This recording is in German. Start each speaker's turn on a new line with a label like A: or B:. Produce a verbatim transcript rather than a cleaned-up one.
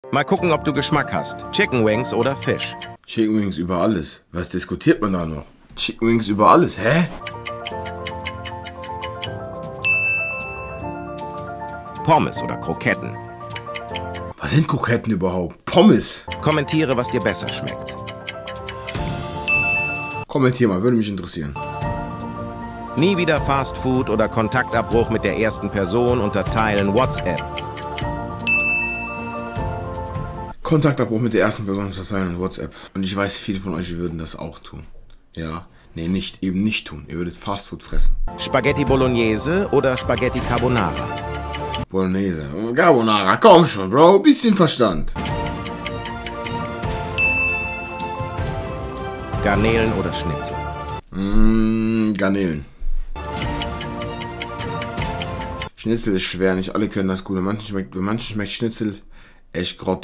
A: Mal gucken, ob du Geschmack hast. Chicken Wings oder Fisch?
B: Chicken Wings über alles. Was diskutiert man da noch? Chicken Wings über alles, hä?
A: Pommes oder Kroketten?
B: Was sind Kroketten überhaupt? Pommes?
A: Kommentiere, was dir besser schmeckt.
B: Kommentier mal, würde mich interessieren.
A: Nie wieder Fast Food oder Kontaktabbruch mit der ersten Person unter Teilen WhatsApp?
B: Kontaktabbruch mit der ersten Person unter Teilen WhatsApp. Und ich weiß, viele von euch würden das auch tun. Ja, nee, nicht, eben nicht tun. Ihr würdet Fast Food fressen.
A: Spaghetti Bolognese oder Spaghetti Carbonara?
B: Bolognese. Carbonara, komm schon, Bro. Bisschen Verstand.
A: Garnelen oder Schnitzel?
B: Mmh, Garnelen. Schnitzel ist schwer, nicht alle können das gut. Bei manchen schmeckt, bei manchen schmeckt Schnitzel echt grottig.